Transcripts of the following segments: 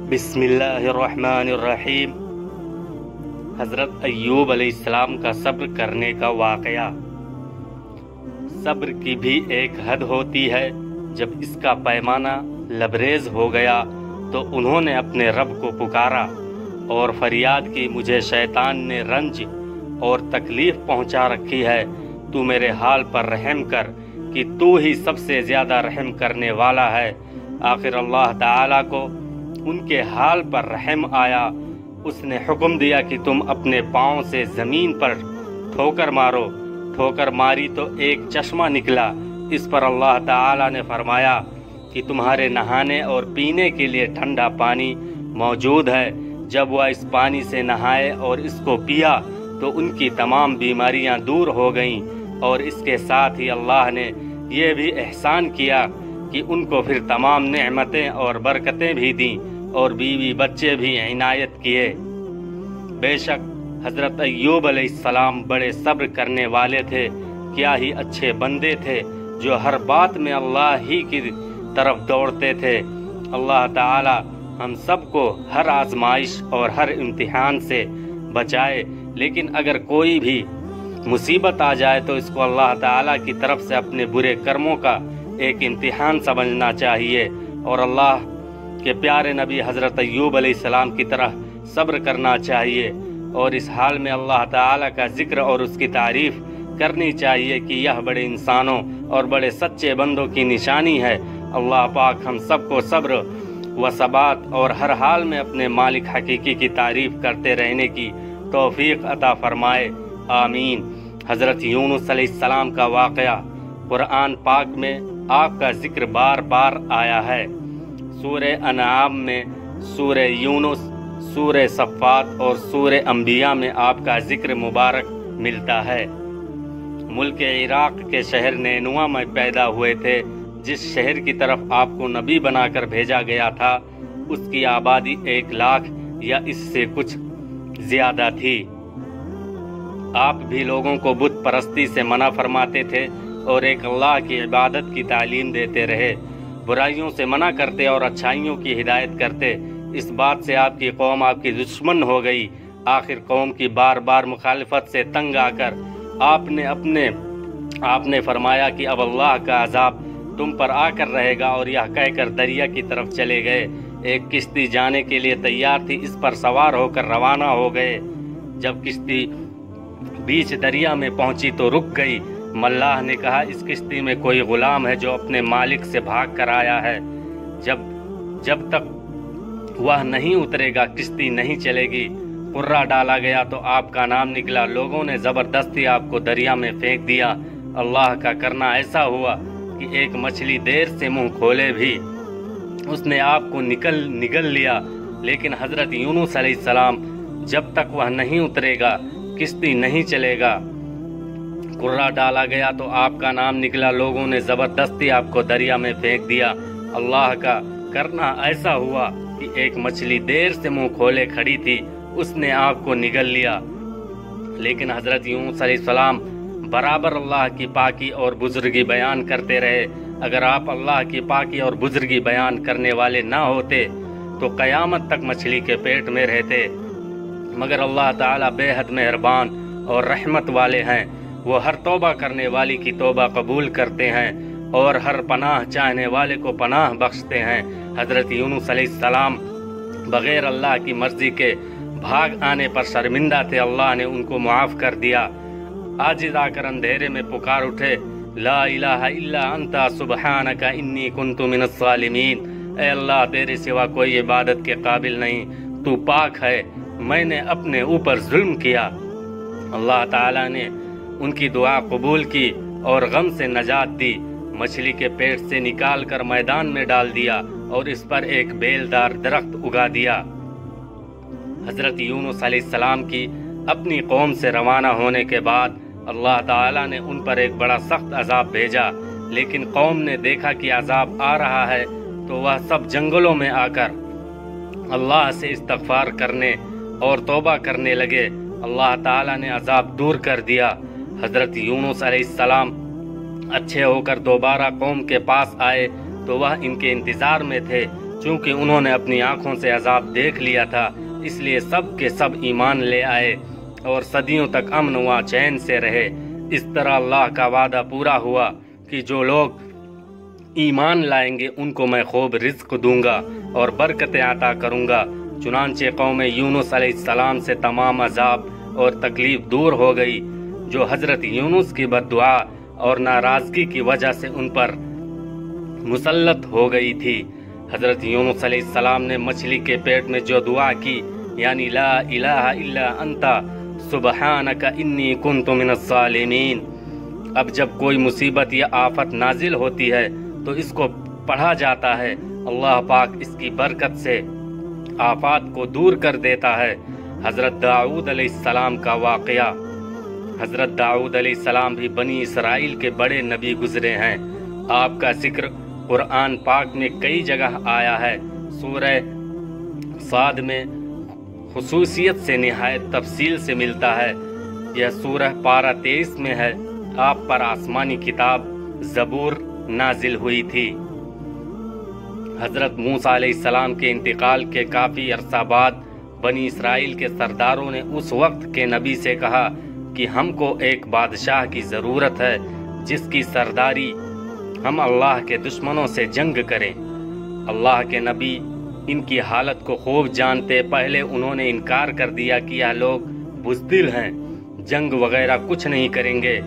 بسم اللہ الرحمن الرحیم۔ حضرت ایوب علیہ السلام کا صبر کرنے کا واقعہ۔ صبر کی بھی ایک حد ہوتی ہے۔ جب اس کا پیمانہ لبریز ہو گیا تو انہوں نے اپنے رب کو پکارا اور فریاد کی، مجھے شیطان نے رنج اور تکلیف پہنچا رکھی ہے، تو میرے حال پر رحم کر کہ تو ہی سب سے زیادہ رحم کرنے والا ہے۔ آخر اللہ تعالیٰ کو ان کے حال پر رحم آیا۔ اس نے حکم دیا کہ تم اپنے پاؤں سے زمین پر ٹھوکر مارو۔ ٹھوکر ماری تو ایک چشمہ نکلا۔ اس پر اللہ تعالیٰ نے فرمایا کہ تمہارے نہانے اور پینے کے لیے ٹھنڈا پانی موجود ہے۔ جب وہ اس پانی سے نہائے اور اس کو پیا تو ان کی تمام بیماریاں دور ہو گئیں، اور اس کے ساتھ ہی اللہ نے یہ بھی احسان کیا کہ ان کو پھر تمام نعمتیں اور برکتیں بھی دیں اور بیوی بچے بھی عنایت کیے۔ بے شک حضرت ایوب علیہ السلام بڑے صبر کرنے والے تھے۔ کیا ہی اچھے بندے تھے جو ہر بات میں اللہ ہی کی طرف دوڑتے تھے۔ اللہ تعالی ہم سب کو ہر آزمائش اور ہر امتحان سے بچائے، لیکن اگر کوئی بھی مصیبت آ جائے تو اس کو اللہ تعالی کی طرف سے اپنے برے کرموں کا ایک امتحان سمجھنا چاہیے، اور اللہ کے پیارے نبی حضرت ایوب علیہ السلام کی طرح صبر کرنا چاہیے، اور اس حال میں اللہ تعالی کا ذکر اور اس کی تعریف کرنی چاہیے کہ یہ بڑے انسانوں اور بڑے سچے بندوں کی نشانی ہے۔ اللہ پاک ہم سب کو صبر و ثبات اور ہر حال میں اپنے مالک حقیقی کی تعریف کرتے رہنے کی توفیق عطا فرمائے، آمین۔ حضرت یونس علیہ السلام کا واقعہ۔ قرآن پاک میں آپ کا ذکر بار بار آیا ہے۔ سورہ انعام میں، سورہ یونس، سورہ صفات اور سورہ انبیاء میں آپ کا ذکر مبارک ملتا ہے۔ ملک عراق کے شہر نینوا میں پیدا ہوئے تھے۔ جس شہر کی طرف آپ کو نبی بنا کر بھیجا گیا تھا اس کی آبادی 1 لاکھ یا اس سے کچھ زیادہ تھی۔ آپ بھی لوگوں کو بت پرستی سے منع فرماتے تھے اور ایک اللہ کی عبادت کی تعلیم دیتے رہے، برائیوں سے منع کرتے اور اچھائیوں کی ہدایت کرتے۔ اس بات سے آپ کی قوم آپ کی دشمن ہو گئی۔ آخر قوم کی بار بار مخالفت سے تنگ آ کر آپ نے فرمایا کہ اب اللہ کا عذاب تم پر آ کر رہے گا، اور یہ کہہ کر دریا کی طرف چلے گئے۔ ایک کشتی جانے کے لیے تیار تھی، اس پر سوار ہو کر روانہ ہو گئے۔ جب کشتی بیچ دریا میں پہنچی تو رک گئی۔ ملاح نے کہا، اس کشتی میں کوئی غلام ہے جو اپنے مالک سے بھاگ کر آیا ہے، جب تک وہ نہیں اترے گا کشتی نہیں چلے گی۔ قرہ ڈالا گیا تو آپ کا نام نکلا۔ لوگوں نے زبردستی آپ کو دریا میں پھینک دیا۔ اللہ کا کرنا ایسا ہوا کہ ایک مچھلی دیر سے منہ کھولے بھی اس نے آپ کو نگل لیا، لیکن حضرت یونس علیہ السلام جب تک وہ نہیں اترے گا کشتی نہیں چلے گا۔ قرہ ڈالا گیا تو آپ کا نام نکلا۔ لوگوں نے زبردستی آپ کو دریا میں پھینک دیا۔ اللہ کا کرنا ایسا ہوا کہ ایک مچھلی دیر سے منہ کھولے کھڑی تھی، اس نے آپ کو نگل لیا، لیکن حضرت یونس علیہ السلام برابر اللہ کی پاکی اور بزرگی بیان کرتے رہے۔ اگر آپ اللہ کی پاکی اور بزرگی بیان کرنے والے نہ ہوتے تو قیامت تک مچھلی کے پیٹ میں رہتے، مگر اللہ تعالیٰ بے حد مہربان اور رحمت والے ہیں۔ وہ ہر توبہ کرنے والی کی توبہ قبول کرتے ہیں اور ہر پناہ چاہنے والے کو پناہ بخشتے ہیں۔ حضرت یونس علیہ السلام بغیر اللہ کی مرضی کے بھاگ آنے پر شرمندہ تھے، اللہ نے ان کو معاف کر دیا۔ عاجز آ کر اندھیرے میں پکار اٹھے، لا الہ الا انت سبحانک انی کنت من الظالمین۔ اے اللہ، تیرے سوا کوئی عبادت کے قابل نہیں، تو پاک ہے، میں نے اپنے اوپر ظلم کیا۔ اللہ تعالیٰ نے ان کی دعا قبول کی اور غم سے نجات دی۔ مچھلی کے پیٹ سے نکال کر میدان میں ڈال دیا اور اس پر ایک بیلدار درخت اگا دیا۔ حضرت یونس علیہ السلام کی اپنی قوم سے روانہ ہونے کے بعد اللہ تعالیٰ نے ان پر ایک بڑا سخت عذاب بھیجا، لیکن قوم نے دیکھا کہ عذاب آ رہا ہے تو وہ سب جنگلوں میں آ کر اللہ سے استغفار کرنے اور توبہ کرنے لگے۔ اللہ تعالیٰ نے عذاب دور کر دیا۔ حضرت یونس علیہ السلام اچھے ہو کر دوبارہ قوم کے پاس آئے تو وہ ان کے انتظار میں تھے۔ چونکہ انہوں نے اپنی آنکھوں سے عذاب دیکھ لیا تھا، اس لیے سب کے سب ایمان لے آئے اور صدیوں تک امن و چین سے رہے۔ اس طرح اللہ کا وعدہ پورا ہوا کہ جو لوگ ایمان لائیں گے ان کو میں خوب رزق دوں گا اور برکتیں عطا کروں گا۔ چنانچہ قوم یونس علیہ السلام سے تمام عذاب اور تکلیف دور ہو گئی جو حضرت یونس کی بد دعا اور ناراضگی کی وجہ سے ان پر مسلط ہو گئی تھی۔ حضرت یونس علیہ السلام نے مچھلی کے پیٹ میں جو دعا کی، یعنی لا الہ الا انت سبحانک انی کنت من الظالمین، اب جب کوئی مصیبت یا آفت نازل ہوتی ہے تو اس کو پڑھا جاتا ہے، اللہ پاک اس کی برکت سے آفات کو دور کر دیتا ہے۔ حضرت داؤد علیہ السلام کا واقعہ۔ حضرت داؤد علیہ السلام بھی بنی اسرائیل کے بڑے نبی گزرے ہیں۔ آپ کا ذکر قرآن پاک میں کئی جگہ آیا ہے۔ سورہ صاد میں خصوصیت سے نہایت تفصیل سے ملتا ہے۔ یہ سورہ پارہ 23 میں ہے۔ آپ پر آسمانی کتاب زبور نازل ہوئی تھی۔ حضرت موسیٰ علیہ السلام کے انتقال کے کافی عرصہ بعد بنی اسرائیل کے سرداروں نے اس وقت کے نبی سے کہا کہ ہم کو ایک بادشاہ کی ضرورت ہے جس کی سرداری ہم اللہ کے دشمنوں سے جنگ کریں۔ اللہ کے نبی ان کی حالت کو خوب جانتے، پہلے انہوں نے انکار کر دیا کہ یہ لوگ بزدل ہیں، جنگ وغیرہ کچھ نہیں کریں گے،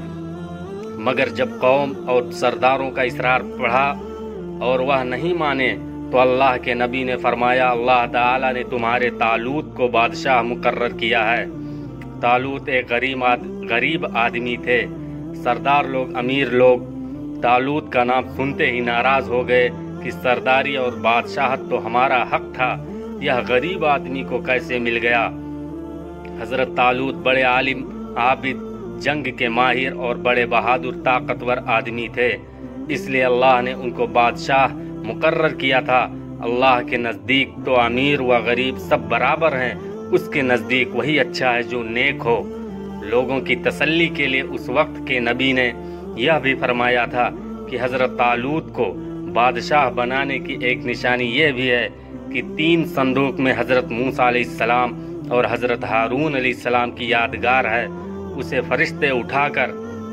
مگر جب قوم اور سرداروں کا اصرار بڑھا اور وہ نہیں مانے تو اللہ کے نبی نے فرمایا اللہ تعالی نے تمہارے طالوت کو بادشاہ مقرر کیا ہے۔ طالوت ایک غریب آدمی تھے۔ سردار لوگ، امیر لوگ طالوت کا نام سنتے ہی ناراض ہو گئے کہ سرداری اور بادشاہت تو ہمارا حق تھا، یہ غریب آدمی کو کیسے مل گیا۔ حضرت طالوت بڑے عالم، عابد، جنگ کے ماہر اور بڑے بہادر طاقتور آدمی تھے، اس لیے اللہ نے ان کو بادشاہ مقرر کیا تھا۔ اللہ کے نزدیک تو امیر و غریب سب برابر ہیں، اس کے نزدیک وہی اچھا ہے جو نیک ہو۔ لوگوں کی تسلی کے لیے اس وقت کے نبی نے یہ بھی فرمایا تھا کہ حضرت طالوت کو بادشاہ بنانے کی ایک نشانی یہ بھی ہے کہ 3 صندوق میں حضرت موسیٰ علیہ السلام اور حضرت ہارون علیہ السلام کی یادگار ہے، اسے فرشتے اٹھا کر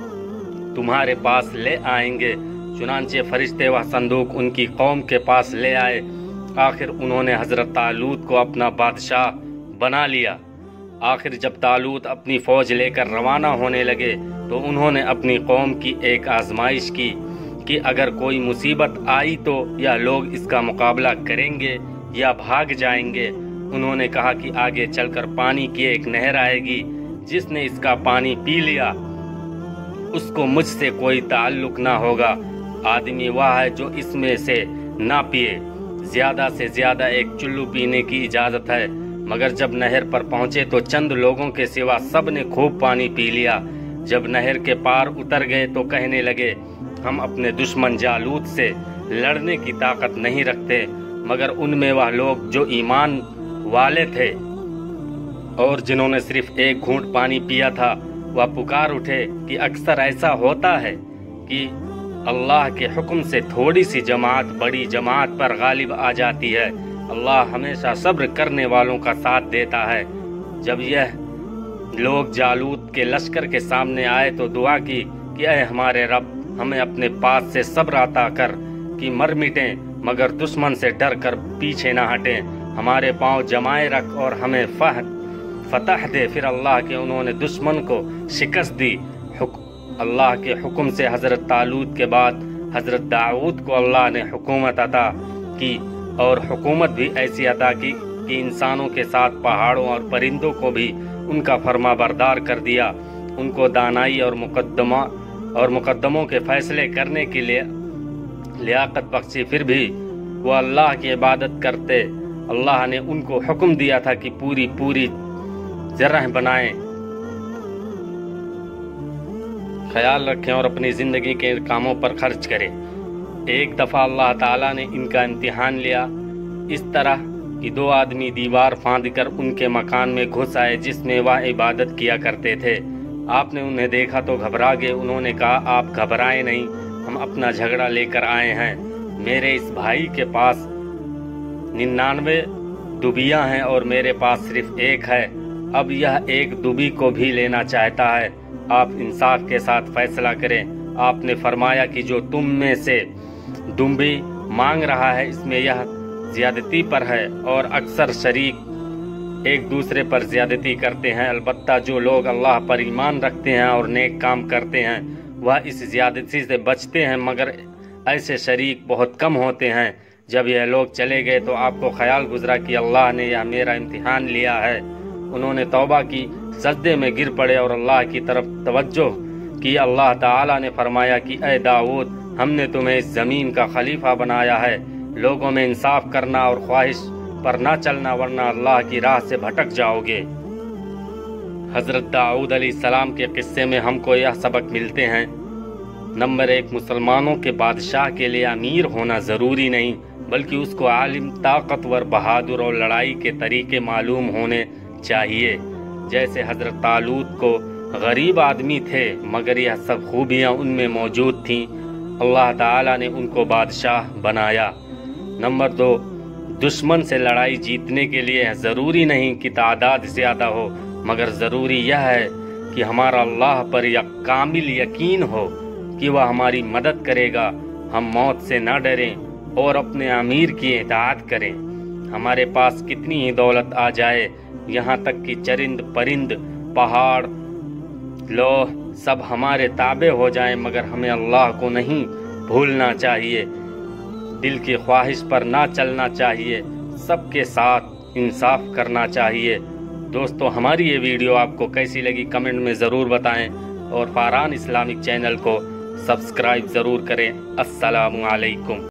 تمہارے پاس لے آئیں گے۔ چنانچہ فرشتے وہ صندوق ان کی قوم کے پاس لے آئے۔ آخر انہوں نے حضرت طالوت کو اپنا بادشاہ بنا لیا۔ آخر جب طالوت اپنی فوج لے کر روانہ ہونے لگے تو انہوں نے اپنی قوم کی ایک آزمائش کی کہ اگر کوئی مصیبت آئی تو یا لوگ اس کا مقابلہ کریں گے یا بھاگ جائیں گے۔ انہوں نے کہا کہ آگے چل کر پانی کی ایک نہر آئے گی، جس نے اس کا پانی پی لیا اس کو مجھ سے کوئی تعلق نہ ہوگا۔ آدمی وہ ہے جو اس میں سے نہ پیے، زیادہ سے زیادہ ایک چلو پینے کی اجازت ہے۔ مگر جب نہر پر پہنچے تو چند لوگوں کے سوا سب نے خوب پانی پی لیا۔ جب نہر کے پار اتر گئے تو کہنے لگے ہم اپنے دشمن جالوت سے لڑنے کی طاقت نہیں رکھتے، مگر ان میں وہ لوگ جو ایمان والے تھے اور جنہوں نے صرف ایک گھونٹ پانی پیا تھا وہ پکار اٹھے کہ اکثر ایسا ہوتا ہے کہ اللہ کے حکم سے تھوڑی سی جماعت بڑی جماعت پر غالب آ جاتی ہے۔ اللہ ہمیشہ صبر کرنے والوں کا ساتھ دیتا ہے۔ جب یہ لوگ جالوت کے لشکر کے سامنے آئے تو دعا کی کہ اے ہمارے رب، ہمیں اپنے پاس سے صبر عطا کر کہ مر مٹیں، مگر دشمن سے ڈر کر پیچھے نہ ہٹیں، ہمارے پاؤں جمائے رکھ اور ہمیں فتح دے۔ پھر اللہ کے انہوں نے دشمن کو شکست دی۔ اللہ کے حکم سے حضرت طالوت کے بعد حضرت داؤد کو اللہ نے حکومت عطا کی، اور حکومت بھی ایسی عطا کی کہ انسانوں کے ساتھ پہاڑوں اور پرندوں کو بھی ان کا فرما بردار کر دیا۔ ان کو دانائی اور مقدموں کے فیصلے کرنے کے لیے لیاقت بخشی، پھر بھی وہ اللہ کی عبادت کرتے۔ اللہ نے ان کو حکم دیا تھا کہ پوری زرہ بنائیں۔ خیال رکھیں اور اپنی زندگی کے کاموں پر خرچ کریں۔ ایک دفعہ اللہ تعالیٰ نے ان کا امتحان لیا، اس طرح کہ 2 آدمی دیوار پھاند کر ان کے مکان میں گھس آئے جس میں وہ عبادت کیا کرتے تھے۔ آپ نے انہیں دیکھا تو گھبرا گئے۔ انہوں نے کہا آپ گھبرائیں نہیں، ہم اپنا جھگڑا لے کر آئے ہیں۔ میرے اس بھائی کے پاس 99 दुबियां हैं और मेरे पास सिर्फ एक है। अब यह एक दुबी को भी लेना चाहता है। आप इंसाफ के साथ फैसला करें। आपने फरमाया कि जो तुम में से दुबी मांग रहा है इसमें यह ज्यादती पर है और अक्सर शरीक एक दूसरे पर ज्यादती करते हैं। अलबत्ता जो लोग अल्लाह पर ईमान रखते हैं और नेक काम करते हैं वह इस ज्यादती से बचते हैं, मगर ऐसे शरीक बहुत कम होते हैं। जब यह लोग चले गए तो आपको ख्याल गुजरा कि अल्लाह ने यह मेरा इम्तिहान लिया है। उन्होंने तौबा की, सजदे में गिर पड़े और अल्लाह की तरफ तवज्जो की। अल्लाह ताला ने फरमाया कि ऐ दाऊद, हमने तुम्हें इस जमीन का खलीफा बनाया है। लोगों में इंसाफ करना और ख्वाहिश पर ना चलना, वरना अल्लाह की राह से भटक जाओगे। हजरत दाऊद अलैहिस्सलाम के किस्से में हमको यह सबक मिलते हैं। नंबर 1, मुसलमानों के बादशाह के लिए अमीर होना ज़रूरी नहीं, बल्कि उसको आलिम, ताकतवर, बहादुर और लड़ाई के तरीके मालूम होने चाहिए। जैसे हजरत तालूत को गरीब आदमी थे, मगर यह सब खूबियाँ उनमें मौजूद थीं। अल्लाह ताला ने उनको बादशाह बनाया। नंबर 2, दुश्मन से लड़ाई जीतने के लिए ज़रूरी नहीं कि तादाद ज़्यादा हो, मगर ज़रूरी यह है कि हमारा अल्लाह पर कामिल यकीन हो कि वह हमारी मदद करेगा। हम मौत से न डरें और अपने अमीर की इताअत करें। हमारे पास कितनी ही दौलत आ जाए, यहाँ तक कि चरिंद परिंद, पहाड़, लोह सब हमारे ताबे हो जाएं, मगर हमें अल्लाह को नहीं भूलना चाहिए। दिल की ख्वाहिश पर ना चलना चाहिए। सबके साथ इंसाफ करना चाहिए। दोस्तों, हमारी ये वीडियो आपको कैसी लगी कमेंट में ज़रूर बताएं और फारहान इस्लामिक चैनल को सब्सक्राइब ज़रूर करें। अस्सलामु अलैकुम।